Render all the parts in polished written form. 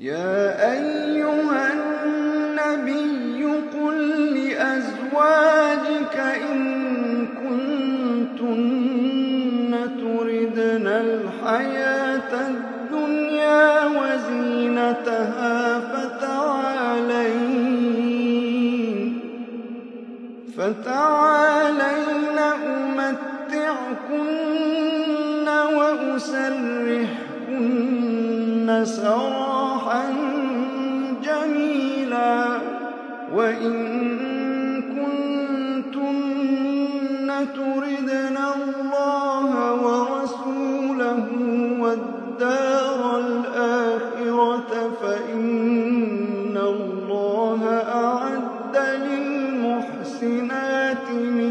يا أيها النبي قل لأزواجك إن كنتن تردن الحياة الدنيا وزينتها فتعالين أمتعكن وأسرحكن سراحا جميلا وإن كنتن تردن الله ورسوله والدار الآخرة فإن الله أعد للمحسنات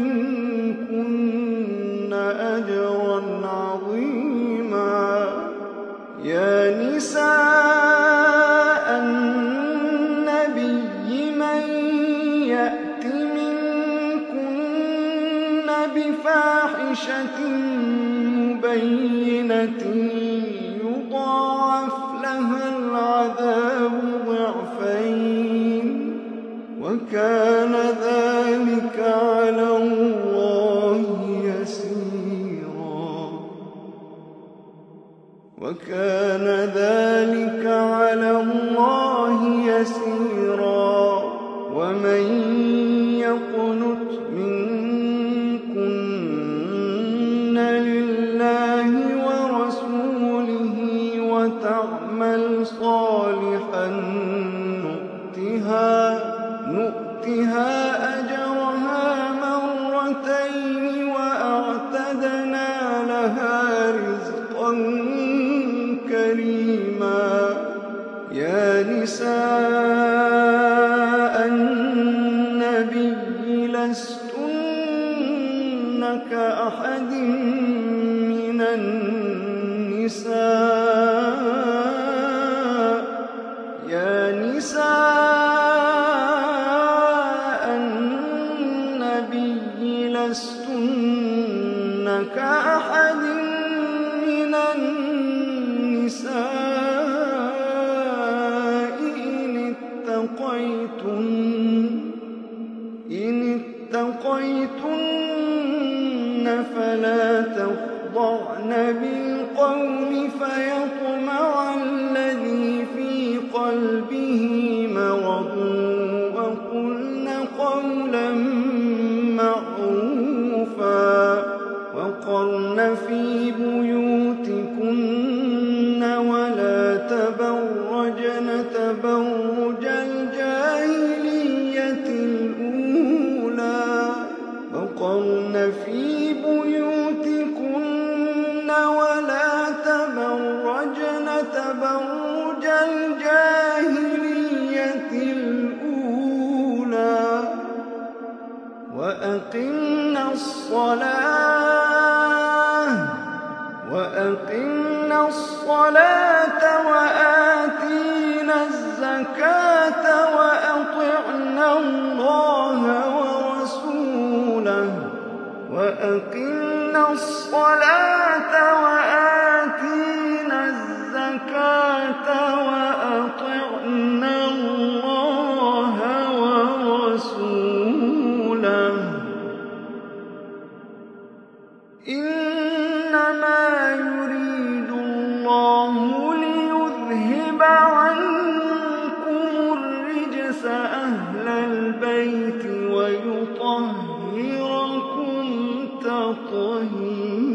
منكن أجرا عظيما. يا نساء النبي من يأت منكن بفاحشة مبينة يضاعف لها العذاب ضعفين وكان ذلك على الله يسيرا. وكان ذلك على الله يسيرا. ومن يقنت منكن لله ورسوله وتعمل صالحا نؤتها أجرها مرتين وأعتدنا لها رزقا كريما. يا نساء النبي لستن كأحد من النساء. يا نساء النبي لستن كأحد من النساء إن اتقيتن فلا تخضعن بالقول فيطمع الذي في قلبه مرض وقلن قولا معروفا. وقرن في بيوتكن ولا تبرجن تبرج الجاهلية الأولى. وقرن في بيوتكن ولا تبرجن تبرج الجاهلية الأولى. وأقمنا الصلاة وآتينا الزكاة وأطعنا الله ورسوله. وأقمنا الصلاة وآتينا الزكاة وأطعنا الله ورسوله. إنما يريد الله ليذهب عنكم الرجس أهل البيت ويطهركم تطهيرا.